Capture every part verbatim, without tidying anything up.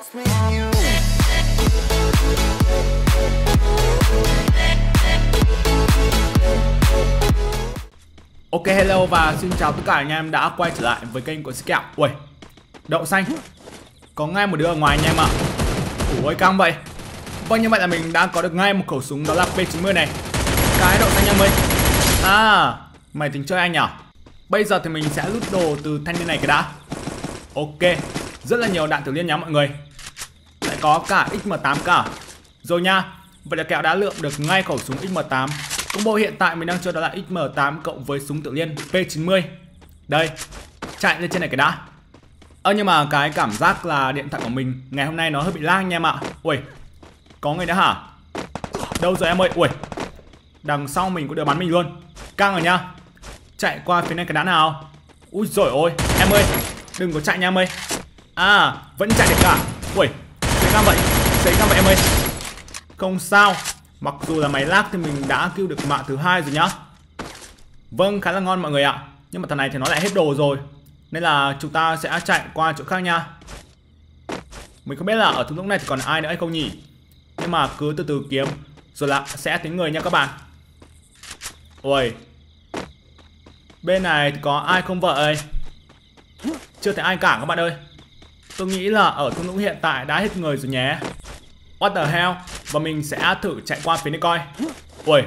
Ok, hello và xin chào tất cả anh em đã quay trở lại với kênh của Sĩ Kẹo. Ui, đậu xanh. Có ngay một đứa ở ngoài anh em ạ. Ủa căng vậy. Vâng, như vậy là mình đã có được ngay một khẩu súng, đó là P chín mươi này. Cái đậu xanh em ơi. À, mày tính chơi anh nhỉ? Bây giờ thì mình sẽ lút đồ từ thanh niên này cái đã. Ok, rất là nhiều đạn tiểu liên nhá mọi người. Lại có cả X M tám cả. Rồi nha. Vậy là Kẹo đã lượm được ngay khẩu súng X M tám. Combo hiện tại mình đang chơi đó là X M tám cộng với súng tiểu liên P chín mươi. Đây, chạy lên trên này cái đã. Ơ nhưng mà cái cảm giác là điện thoại của mình ngày hôm nay nó hơi bị lag anh em ạ. Ui, có người nữa hả? Đâu rồi em ơi? Ui, đằng sau mình có đứa bắn mình luôn. Căng rồi nhá. Chạy qua phía này cái đá nào. Ui rồi ôi, em ơi, đừng có chạy nha em ơi. À, vẫn chạy được cả. Ui, xảy ra vậy, xảy ra vậy em ơi. Không sao. Mặc dù là máy lag thì mình đã kêu được mạng thứ hai rồi nhá. Vâng, khá là ngon mọi người ạ. Nhưng mà thằng này thì nó lại hết đồ rồi, nên là chúng ta sẽ chạy qua chỗ khác nha. Mình không biết là ở thung lũng này thì còn ai nữa hay không nhỉ. Nhưng mà cứ từ từ kiếm rồi là sẽ tính người nha các bạn. Ôi, bên này thì có ai không vậy? Chưa thấy ai cả các bạn ơi. Tôi nghĩ là ở thung lũng hiện tại đã hết người rồi nhé. What the hell. Và mình sẽ thử chạy qua phía này coi. Ui,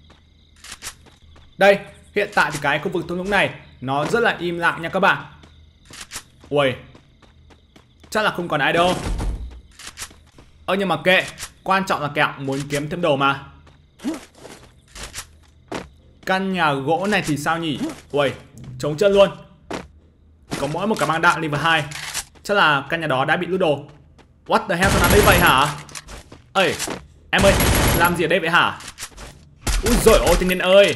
đây, hiện tại thì cái khu vực thung lũng này nó rất là im lặng nha các bạn. Ui, chắc là không còn ai đâu. Ơ nhưng mà kệ, quan trọng là Kẹo muốn kiếm thêm đồ mà. Căn nhà gỗ này thì sao nhỉ? Ui, trống trơn luôn. Có mỗi một cái băng đạn level hai. Chắc là căn nhà đó đã bị lút đồ. What the hell, sao nào đây vậy hả? Ơi, em ơi, làm gì ở đây vậy hả? Úi dồi ôi, thanh niên ơi.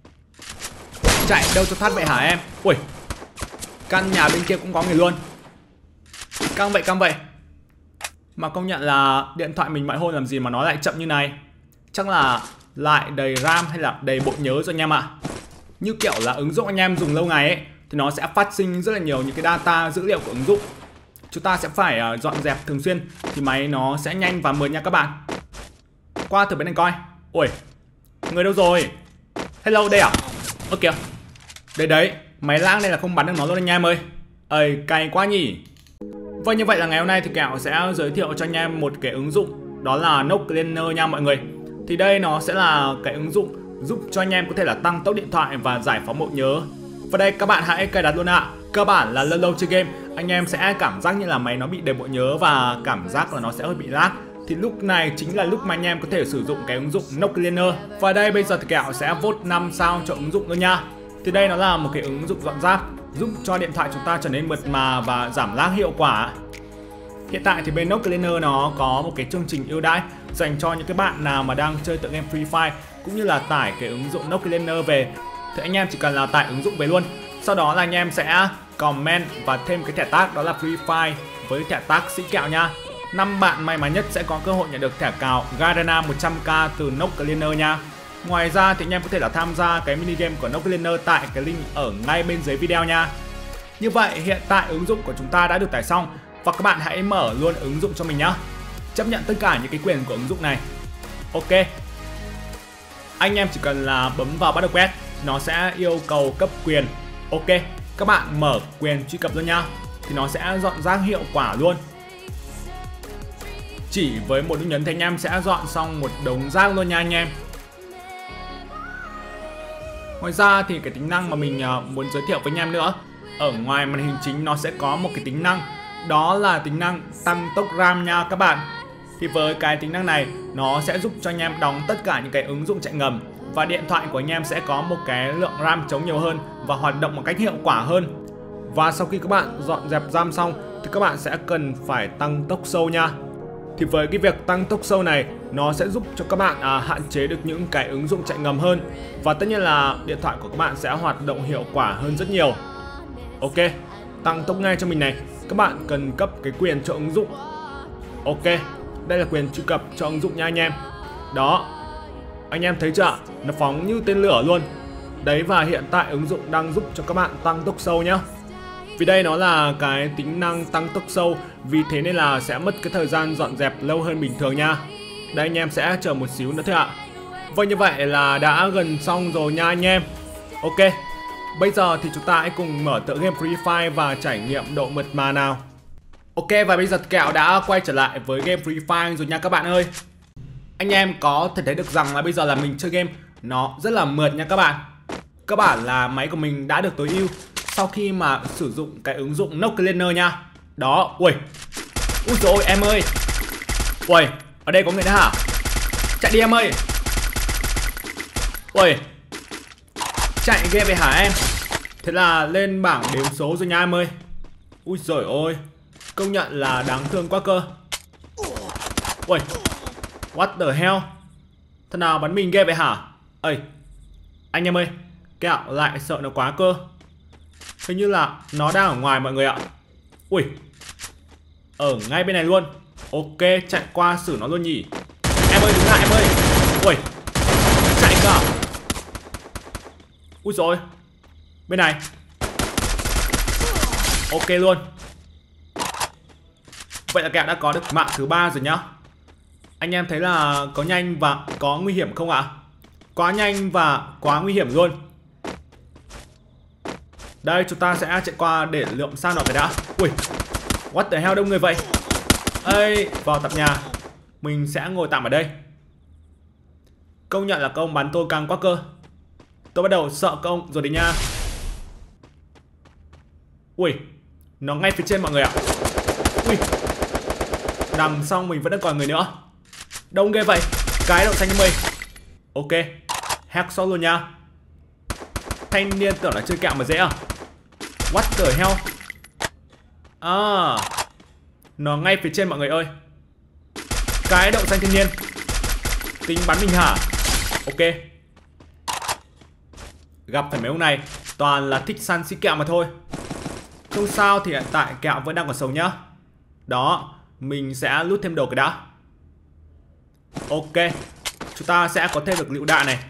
Chạy đâu cho thoát vậy hả em? Ui, căn nhà bên kia cũng có người luôn. Căng vậy, căng vậy. Mà công nhận là điện thoại mình mọi hôm làm gì mà nó lại chậm như này. Chắc là lại đầy RAM hay là đầy bộ nhớ rồi anh em ạ. Như kiểu là ứng dụng anh em dùng lâu ngày ấy, thì nó sẽ phát sinh rất là nhiều những cái data dữ liệu của ứng dụng. Chúng ta sẽ phải uh, dọn dẹp thường xuyên thì máy nó sẽ nhanh và mượt nha các bạn. Qua thử bên này coi. Ui, người đâu rồi? Hello, đây à? Ơ kìa, đấy đấy, máy lag này là không bắn được nó luôn anh em ơi. Ơi, cay quá nhỉ. Vâng, như vậy là ngày hôm nay thì Kẹo sẽ giới thiệu cho anh em một cái ứng dụng, đó là Knock Cleaner nha mọi người. Thì đây nó sẽ là cái ứng dụng giúp cho anh em có thể là tăng tốc điện thoại và giải phóng bộ nhớ. Và đây các bạn hãy cài đặt luôn ạ. Cơ bản là lâu lâu chơi game, anh em sẽ cảm giác như là máy nó bị đầy bộ nhớ và cảm giác là nó sẽ hơi bị lag. Thì lúc này chính là lúc mà anh em có thể sử dụng cái ứng dụng Knock Cleaner. Và đây bây giờ thì Kẹo sẽ vote năm sao cho ứng dụng luôn nha. Thì đây nó là một cái ứng dụng dọn rác, giúp cho điện thoại chúng ta trở nên mượt mà và giảm lag hiệu quả. Hiện tại thì bên Knock Cleaner nó có một cái chương trình ưu đãi dành cho những cái bạn nào mà đang chơi tựa game Free Fire cũng như là tải cái ứng dụng Knock Cleaner về. Thì anh em chỉ cần là tải ứng dụng về luôn. Sau đó là anh em sẽ comment và thêm cái thẻ tag đó là Free Fire với thẻ tag Sĩ Kẹo nha. năm bạn may mắn nhất sẽ có cơ hội nhận được thẻ cào Garena một trăm k từ Knock Cleaner nha. Ngoài ra thì anh em có thể là tham gia cái mini game của Knock Cleaner tại cái link ở ngay bên dưới video nha. Như vậy hiện tại ứng dụng của chúng ta đã được tải xong và các bạn hãy mở luôn ứng dụng cho mình nhá. Chấp nhận tất cả những cái quyền của ứng dụng này. Ok. Anh em chỉ cần là bấm vào bắt đầu quét, nó sẽ yêu cầu cấp quyền. Ok, các bạn mở quyền truy cập luôn nha. Thì nó sẽ dọn rác hiệu quả luôn. Chỉ với một nút nhấn thì anh em sẽ dọn xong một đống rác luôn nha anh em. Ngoài ra thì cái tính năng mà mình muốn giới thiệu với anh em nữa, ở ngoài màn hình chính nó sẽ có một cái tính năng, đó là tính năng tăng tốc RAM nha các bạn. Thì với cái tính năng này nó sẽ giúp cho anh em đóng tất cả những cái ứng dụng chạy ngầm và điện thoại của anh em sẽ có một cái lượng RAM trống nhiều hơn và hoạt động một cách hiệu quả hơn. Và sau khi các bạn dọn dẹp RAM xong thì các bạn sẽ cần phải tăng tốc sâu nha. Thì với cái việc tăng tốc sâu này nó sẽ giúp cho các bạn à, hạn chế được những cái ứng dụng chạy ngầm hơn. Và tất nhiên là điện thoại của các bạn sẽ hoạt động hiệu quả hơn rất nhiều. Ok, tăng tốc ngay cho mình này. Các bạn cần cấp cái quyền cho ứng dụng. Ok, đây là quyền truy cập cho ứng dụng nha anh em. Đó, anh em thấy chưa? Nó phóng như tên lửa luôn. Đấy, và hiện tại ứng dụng đang giúp cho các bạn tăng tốc sâu nhá. Vì đây nó là cái tính năng tăng tốc sâu, vì thế nên là sẽ mất cái thời gian dọn dẹp lâu hơn bình thường nha. Đây anh em sẽ chờ một xíu nữa thôi ạ. Vâng, như vậy là đã gần xong rồi nha anh em. Ok, bây giờ thì chúng ta hãy cùng mở tựa game Free Fire và trải nghiệm độ mượt mà nào. Ok, và bây giờ Kẹo đã quay trở lại với game Free Fire rồi nha các bạn ơi. Anh em có thể thấy được rằng là bây giờ là mình chơi game nó rất là mượt nha các bạn. Cơ bản là máy của mình đã được tối ưu sau khi mà sử dụng cái ứng dụng Noclaner nha. Đó, ui. Ui dồi ôi em ơi. Ui, ở đây có người nữa hả? Chạy đi em ơi. Ui, chạy ghê vậy hả em? Thế là lên bảng đếm số rồi nha em ơi. Ui dồi ôi, công nhận là đáng thương quá cơ. Ui, what the hell? Thế nào bắn mình ghê vậy hả? Ây, anh em ơi, Kẹo lại sợ nó quá cơ. Hình như là nó đang ở ngoài mọi người ạ. Ui, ở ngay bên này luôn. Ok, chạy qua xử nó luôn nhỉ. Em ơi đứng lại em ơi. Ui, chạy cả. Ui rồi, bên này. Ok luôn. Vậy là Kẹo đã có được mạng thứ ba rồi nhá. Anh em thấy là có nhanh và có nguy hiểm không ạ? Quá nhanh và quá nguy hiểm luôn. Đây, chúng ta sẽ chạy qua để lượm sang nó cái đã. Ui, what the hell, đông người vậy. Ê, vào tạm nhà. Mình sẽ ngồi tạm ở đây. Công nhận là các ông bắn tôi càng quá cơ. Tôi bắt đầu sợ các ông rồi đấy nha. Ui, nó ngay phía trên mọi người ạ. Ui, đằng sau mình vẫn đang còn người nữa. Đông ghê vậy. Cái đậu xanh em ơi. Ok, headshot luôn nha. Thanh niên tưởng là chơi Kẹo mà dễ à? What the hell? À, nó ngay phía trên mọi người ơi. Cái đậu xanh thanh niên. Tính bắn mình hả? Ok. Gặp phải mấy ông này toàn là thích săn xí Kẹo mà thôi. Không sao, thì hiện tại Kẹo vẫn đang còn sống nhá. Đó, mình sẽ lút thêm đồ cái đã. Ok, chúng ta sẽ có thêm được lựu đạn này.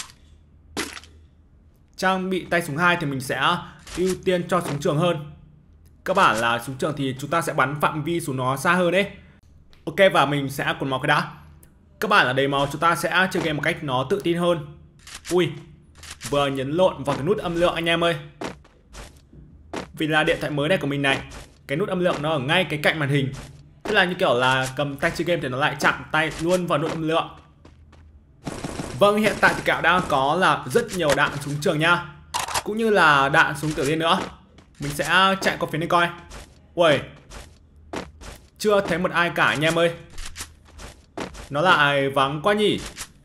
Trang bị tay súng hai thì mình sẽ ưu tiên cho súng trường hơn. Các bản là súng trường thì chúng ta sẽ bắn phạm vi súng nó xa hơn đấy. Ok, và mình sẽ quần máu cái đã. Các bạn là đầy máu, chúng ta sẽ chơi game một cách nó tự tin hơn. Ui, vừa nhấn lộn vào cái nút âm lượng anh em ơi. Vì là điện thoại mới này của mình này, cái nút âm lượng nó ở ngay cái cạnh màn hình. Tức là như kiểu là cầm tay chơi game thì nó lại chạm tay luôn vào nút âm lượng. Vâng, hiện tại thì Kẹo đang có là rất nhiều đạn súng trường nha, cũng như là đạn súng tiểu liên nữa. Mình sẽ chạy qua phía này coi. Ui, chưa thấy một ai cả anh em ơi. Nó lại vắng quá nhỉ.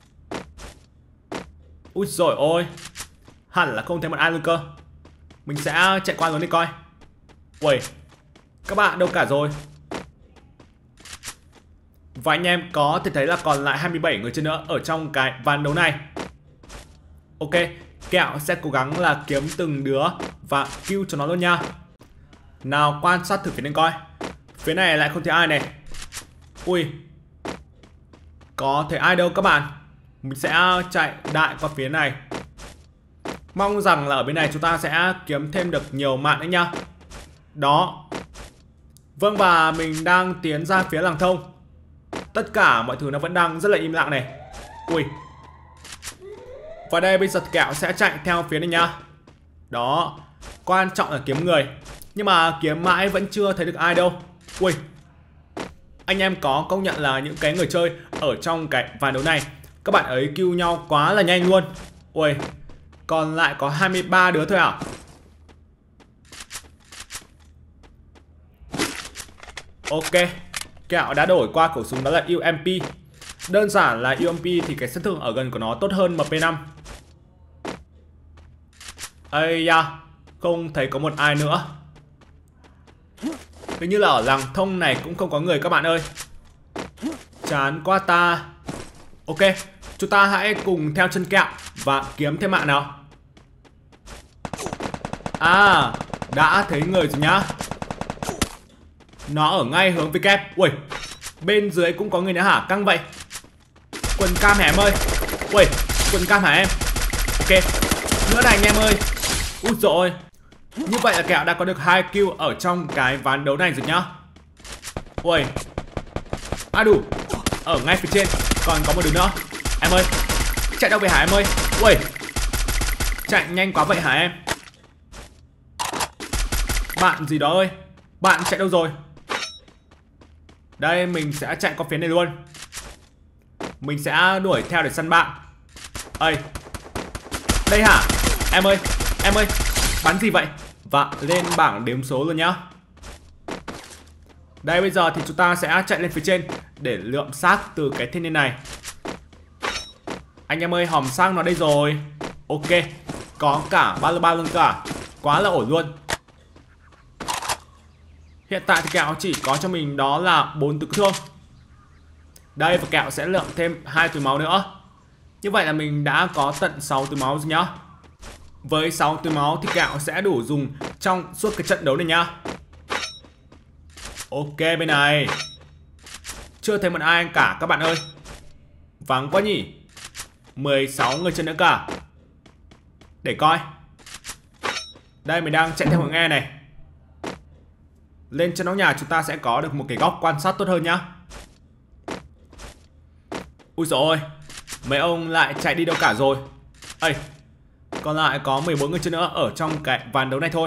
Úi dồi ôi, hẳn là không thấy một ai luôn cơ. Mình sẽ chạy qua luôn đi coi. Ui, các bạn đâu cả rồi. Và anh em có thể thấy là còn lại hai mươi bảy người chơi nữa ở trong cái ván đấu này. Ok, Kẹo sẽ cố gắng là kiếm từng đứa và kill cho nó luôn nha. Nào, quan sát thử phía bên coi. Phía này lại không thấy ai này. Ui, có thấy ai đâu các bạn. Mình sẽ chạy đại qua phía này. Mong rằng là ở bên này chúng ta sẽ kiếm thêm được nhiều mạng đấy nha. Đó. Vâng, và mình đang tiến ra phía làng thông. Tất cả mọi thứ nó vẫn đang rất là im lặng này. Ui. Và đây bây giờ Kẹo sẽ chạy theo phía này nha. Đó. Quan trọng là kiếm người. Nhưng mà kiếm mãi vẫn chưa thấy được ai đâu. Ui. Anh em có công nhận là những cái người chơi ở trong cái ván đấu này, các bạn ấy kill nhau quá là nhanh luôn. Ui. Còn lại có hai mươi ba đứa thôi à? Ok, Kẹo đã đổi qua khẩu súng đó là u em pê. Đơn giản là u em pê thì cái sát thương ở gần của nó tốt hơn em pê năm. Ây da, không thấy có một ai nữa. Hình như là ở làng thông này cũng không có người các bạn ơi. Chán quá ta. Ok, chúng ta hãy cùng theo chân Kẹo và kiếm thêm mạng nào. À, đã thấy người rồi nhá. Nó ở ngay hướng với kép. Ui, bên dưới cũng có người nữa hả? Căng vậy. Quần cam hả em ơi? Ui, quần cam hả em? Ok, nữa này anh em ơi. Úi dồi ôi, Như vậy là kẹo đã có được hai kill ở trong cái ván đấu này rồi nhá. Ui, à đủ. Ở ngay phía trên còn có một đứa nữa. Em ơi, chạy đâu về hả em ơi? Ui, chạy nhanh quá vậy hả em? Bạn gì đó ơi, bạn chạy đâu rồi? Đây, mình sẽ chạy qua phía này luôn. Mình sẽ đuổi theo để săn bạn. Ây, đây hả? Em ơi, em ơi, bắn gì vậy? Và lên bảng đếm số luôn nhá. Đây, bây giờ thì chúng ta sẽ chạy lên phía trên để lượm xác từ cái thiên niên này. Anh em ơi, hòm xác nó đây rồi. Ok, có cả ba lô ba luôn cả. Quá là ổn luôn. Hiện tại thì kẹo chỉ có cho mình đó là bốn túi thương. Đây, và kẹo sẽ lượm thêm hai túi máu nữa. Như vậy là mình đã có tận sáu túi máu rồi nhá. Với sáu túi máu thì kẹo sẽ đủ dùng trong suốt cái trận đấu này nhá. Ok, bên này chưa thấy một ai cả các bạn ơi. Vắng quá nhỉ. Mười sáu người chân nữa cả. Để coi. Đây, mình đang chạy theo hướng E này. Lên trên nóc nhà chúng ta sẽ có được một cái góc quan sát tốt hơn nhá. Ui dồi ôi, mấy ông lại chạy đi đâu cả rồi. Ây, còn lại có mười bốn người chân nữa ở trong cái ván đấu này thôi.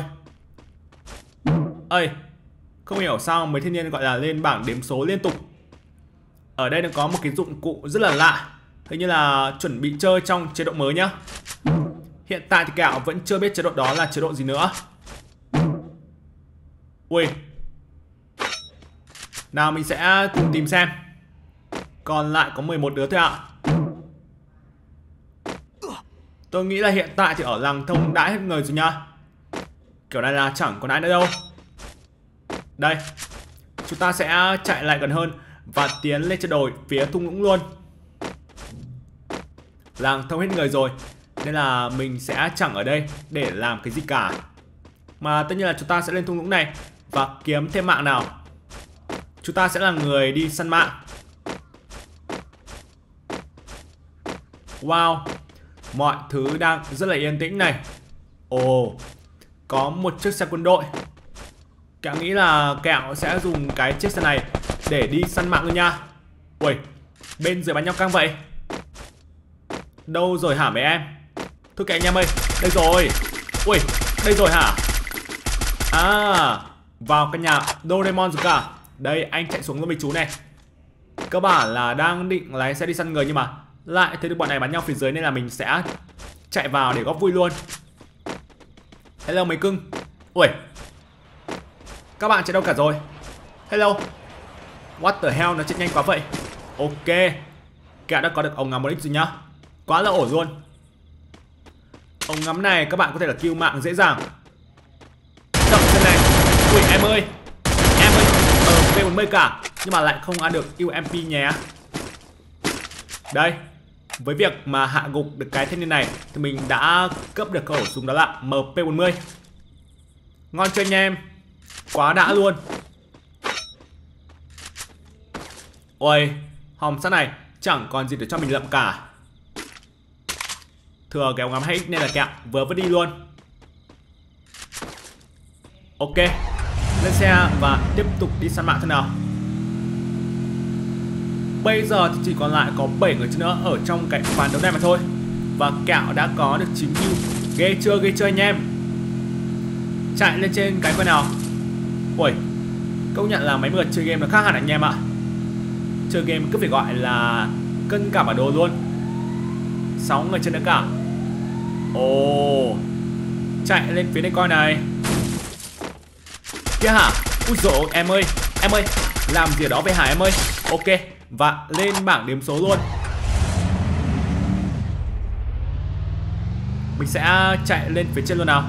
Ây, không hiểu sao mấy thiên nhiên gọi là lên bảng đếm số liên tục. Ở đây nó có một cái dụng cụ rất là lạ. Hình như là chuẩn bị chơi trong chế độ mới nhá. Hiện tại thì kẹo vẫn chưa biết chế độ đó là chế độ gì nữa. Ui, nào mình sẽ cùng tìm xem. Còn lại có mười một đứa thôi ạ. Tôi nghĩ là hiện tại thì ở làng thông đã hết người rồi nha. Kiểu này là chẳng còn ai nữa đâu. Đây, chúng ta sẽ chạy lại gần hơn và tiến lên trên đồi phía thung lũng luôn. Làng thông hết người rồi nên là mình sẽ chẳng ở đây để làm cái gì cả. Mà tất nhiên là chúng ta sẽ lên thung lũng này và kiếm thêm mạng nào. Chúng ta sẽ là người đi săn mạng. Wow, mọi thứ đang rất là yên tĩnh này. Ồ, có một chiếc xe quân đội. Kẹo nghĩ là kẹo sẽ dùng cái chiếc xe này để đi săn mạng luôn nha. Ui, bên dưới bắn nhau căng vậy. Đâu rồi hả mấy em? Thôi kệ anh em ơi, đây rồi. Ui, đây rồi hả? À, vào căn nhà Doraemon rồi cả. Đây, anh chạy xuống luôn với chú này. Cơ bản là đang định lái xe đi săn người nhưng mà lại thấy được bọn này bắn nhau phía dưới nên là mình sẽ chạy vào để góp vui luôn. Hello mấy cưng. Ui, các bạn chạy đâu cả rồi? Hello. What the hell, nó chạy nhanh quá vậy. Ok, kẹo đã có được ống ngắm một x rồi nhá. Quá là ổn luôn. Ống ngắm này các bạn có thể là kill mạng dễ dàng. Chậm chân này. Ui em ơi, em ơi, ờ P bốn mươi cả nhưng mà lại không ăn được u em pê nhé. Đây, với việc mà hạ gục được cái thanh niên này thì mình đã cấp được khẩu súng đó là M P bốn mươi. Ngon chưa anh em? Quá đã luôn. Ôi, hòm sắt này chẳng còn gì để cho mình lượm cả. Thừa cái ống ngắm hai x nên là kẹo vừa vứt đi luôn. Ok, lên xe và tiếp tục đi săn mạng thế nào. Bây giờ thì chỉ còn lại có bảy người nữa ở trong cái ván đấu này mà thôi. Và kẹo đã có được chín kill. Ghê chưa, ghê chưa anh em. Chạy lên trên cái coi nào. Ui, công nhận là máy mượt chơi game nó khác hẳn anh em ạ. Chơi game cứ phải gọi là cân cả bản đồ luôn. Sáu người trên nữa cả. Ồ, chạy lên phía đây coi này. Kia hả? Úi dồi ôi, em ơi, em ơi, làm gì ở đó vậy hả em ơi? Ok, và lên bảng đếm số luôn. Mình sẽ chạy lên phía trên luôn nào.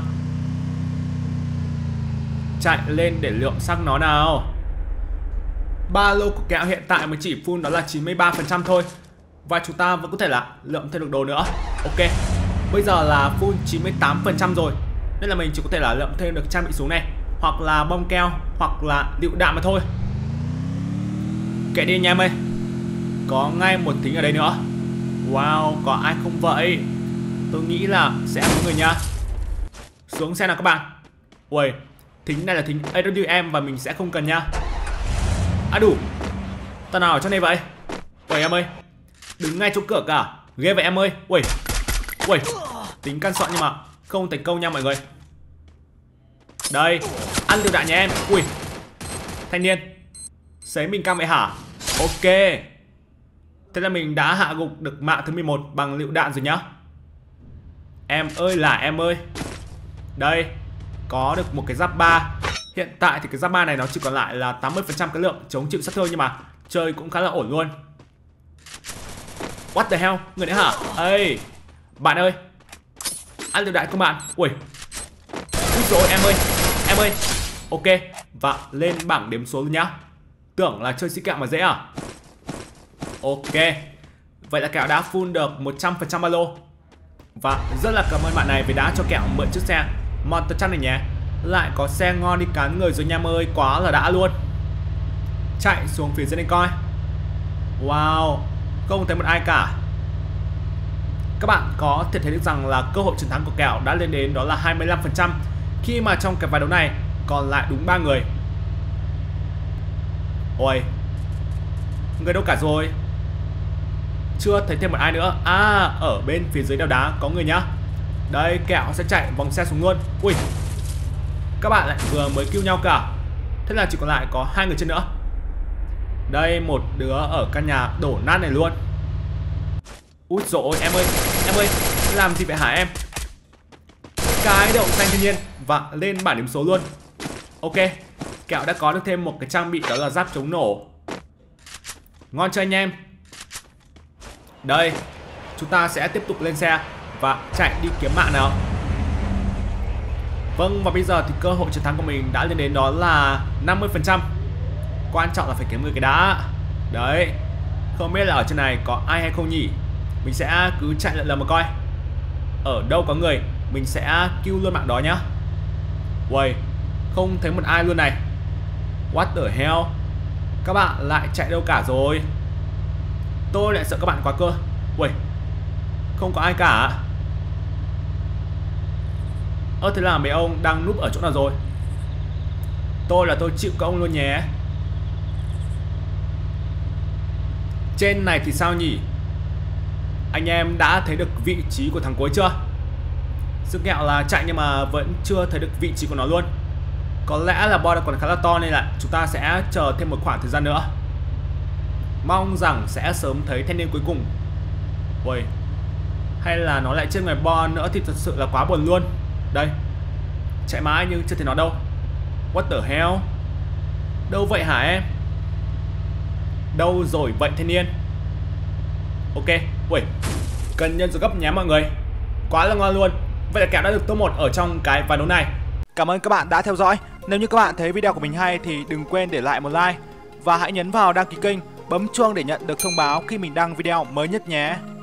Chạy lên để lượm xác nó nào. Ba lô của kẹo hiện tại mới chỉ full đó là chín mươi ba phần trăm thôi. Và chúng ta vẫn có thể là lượm thêm được đồ nữa. Ok, bây giờ là full chín mươi tám phần trăm rồi. Nên là mình chỉ có thể là lượm thêm được trang bị súng này, hoặc là bom keo, hoặc là lựu đạn mà thôi. Kệ đi anh em ơi. Có ngay một thính ở đây nữa. Wow, có ai không vậy? Tôi nghĩ là sẽ có người nha. Xuống xe nào các bạn. Ui, thính này là thính a vê em và mình sẽ không cần nha. À đủ. Tao nào ở trong này vậy? Ui em ơi, đứng ngay chỗ cửa cả. Ghê vậy em ơi. Ui, ui, tính căn soạn nhưng mà không thành công nha mọi người. Đây, ăn lựu đạn nhà em. Ui, thanh niên, xấy mình cam vậy hả? Ok. Thế là mình đã hạ gục được mạ thứ mười một bằng lựu đạn rồi nhá. Em ơi là em ơi. Đây, có được một cái giáp ba. Hiện tại thì cái giáp ba này nó chỉ còn lại là tám mươi phần trăm cái lượng chống chịu sát thương, nhưng mà chơi cũng khá là ổn luôn. What the hell? Người đấy hả? Ê, bạn ơi, ăn lựu đạn không bạn? Ui, úi dồi em ơi, em ơi. Ok, và lên bảng đếm số luôn nhá. Tưởng là chơi xí kẹo mà dễ à? Ok, vậy là kẹo đã full được một trăm phần trăm ba lô. Và rất là cảm ơn bạn này vì đã cho kẹo mượn chiếc xe Monster Truck này nhé. Lại có xe ngon đi cán người rồi nha em ơi, quá là đã luôn. Chạy xuống phía dưới này coi. Wow, không thấy một ai cả. Các bạn có thể thấy được rằng là cơ hội chiến thắng của kẹo đã lên đến đó là hai mươi lăm phần trăm, khi mà trong cái ván đấu này còn lại đúng ba người. Ôi, người đâu cả rồi? Chưa thấy thêm một ai nữa. À, ở bên phía dưới đèo đá có người nhá. Đây, kẹo sẽ chạy vòng xe xuống luôn. Ui, các bạn lại vừa mới kêu nhau cả. Thế là chỉ còn lại có hai người trên nữa. Đây, một đứa ở căn nhà đổ nát này luôn. Úi dồi ôi, em ơi, em ơi, làm gì vậy hả em? Cái đậu xanh thiên nhiên. Và lên bảng điểm số luôn. Ok, kẹo đã có được thêm một cái trang bị đó là giáp chống nổ. Ngon chưa anh em? Đây, chúng ta sẽ tiếp tục lên xe và chạy đi kiếm mạng nào. Vâng, và bây giờ thì cơ hội chiến thắng của mình đã lên đến đó là năm mươi phần trăm. Quan trọng là phải kiếm người cái đá. Đấy, không biết là ở trên này có ai hay không nhỉ. Mình sẽ cứ chạy lượn lờ mà coi. Ở đâu có người, mình sẽ kill luôn mạng đó nhá. Uầy, không thấy một ai luôn này. What the hell? Các bạn lại chạy đâu cả rồi? Tôi lại sợ các bạn quá cơ. Uầy, không có ai cả. Ơ thế là mấy ông đang núp ở chỗ nào rồi? Tôi là tôi chịu các ông luôn nhé. Trên này thì sao nhỉ? Anh em đã thấy được vị trí của thằng cuối chưa? Sức kẹo là chạy nhưng mà vẫn chưa thấy được vị trí của nó luôn. Có lẽ là boss còn khá là to nên là chúng ta sẽ chờ thêm một khoảng thời gian nữa. Mong rằng sẽ sớm thấy thanh niên cuối cùng. Ui, hay là nó lại trên ngoài boss nữa thì thật sự là quá buồn luôn. Đây, chạy mãi nhưng chưa thấy nó đâu. What the hell? Đâu vậy hả em? Đâu rồi vậy thanh niên? Ok, ui, cần nhân số gấp nhé mọi người. Quá là ngon luôn. Vậy là kẹo đã được top một ở trong cái ván đấu này. Cảm ơn các bạn đã theo dõi. Nếu như các bạn thấy video của mình hay thì đừng quên để lại một like. Và hãy nhấn vào đăng ký kênh, bấm chuông để nhận được thông báo khi mình đăng video mới nhất nhé.